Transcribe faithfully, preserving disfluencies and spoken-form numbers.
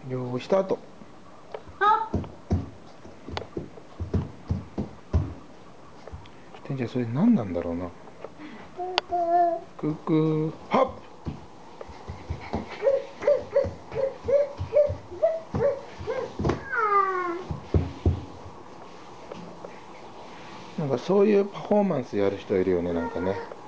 よーいスタート。てんちゃん、それ何なんだろうな。クックーはっ。なんかそういうパフォーマンスやる人いるよね、なんかね。